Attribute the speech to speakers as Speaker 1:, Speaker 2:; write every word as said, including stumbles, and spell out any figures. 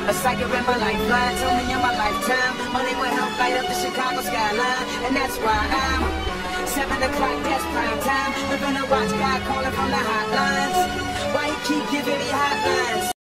Speaker 1: A psychic in my lifeline, told me in my lifetime money will help light up the Chicago skyline. And that's why I'm seven o'clock, that's prime time. We're gonna watch God calling from the hotlines. Why he keep giving me hotlines?